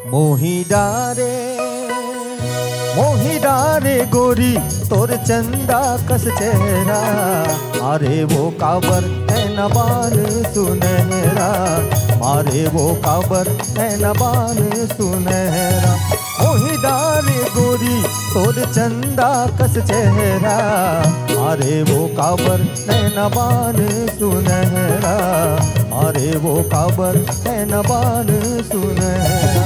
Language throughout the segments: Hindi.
मोही डारे गोरी तोर चंदा कस चेहरा, मारे वो काबर है नबान सुनहरा, मारे वो काबर है नबान सुनहरा। मोही डारे गोरी तोर चंदा कस चेहरा, मारे वो काबर है नबान सुनहरा, मारे वो काबर है नबान सुनहरा।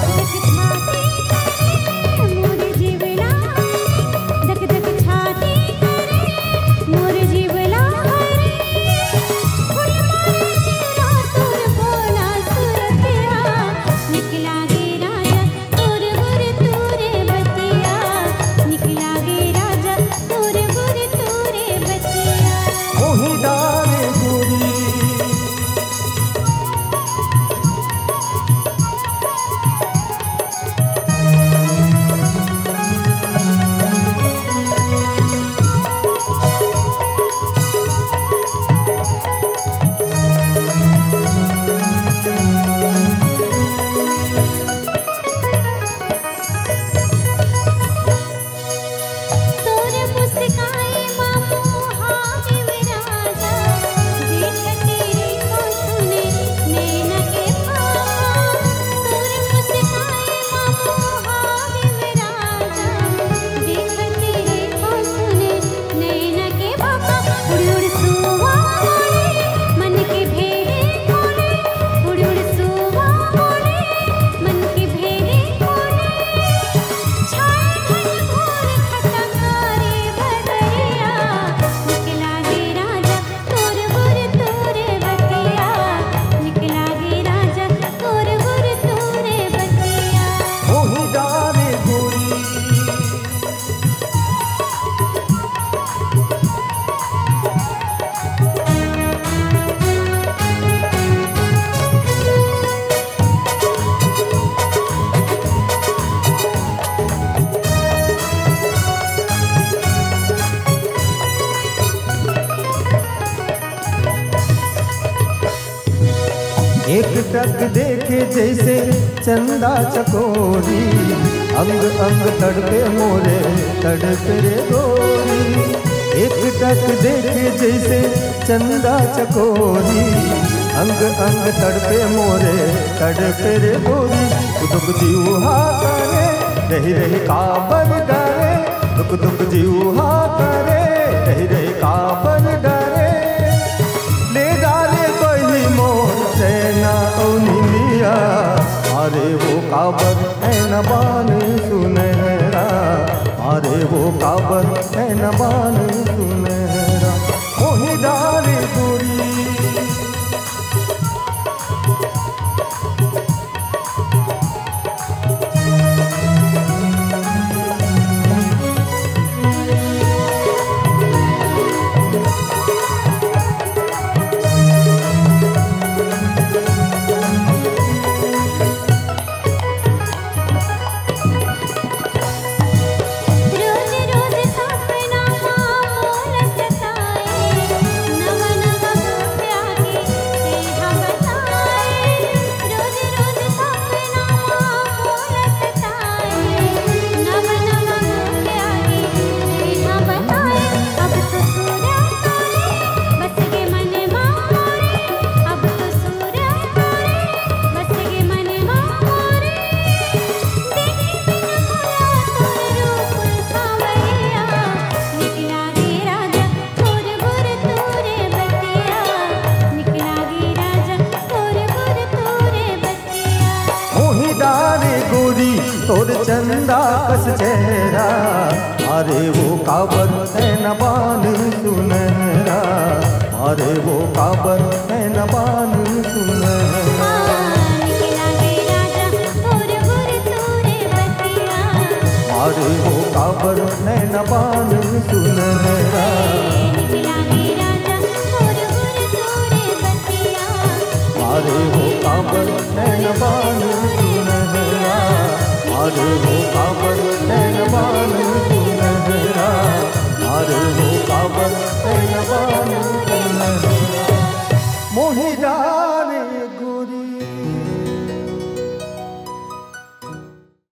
एक टक देखे जैसे चंदा चकोरी, अंग अंग तड़पे मोरे तड़पे रे गोरी। एक टक देखे जैसे चंदा चकोरी, अंग अंग तड़पे मोरे तड़पे रे गोरी। दुख जीवा करे रही रही काबर डरे, दुख जीवा करे रही रही काबर डरे। ले डाले कोई मोर चैना निमिया, मारे वो काबर है नबान सुनहरा, मारे वो काबर है नबान सुनहरा। मोही डाले गोरी तोर चंदा कस चेहरा, मारे वो काबर है नबान सुनहरा, मारे वो काबर है नबान सुनहरा। मारे वो काबर है नबान सुनहरा, मारे वो काबर है नबान सुनहरा, मारे वो काबर है नबान सुनहरा, मारे वो काबर है नबान सुनहरा। मोही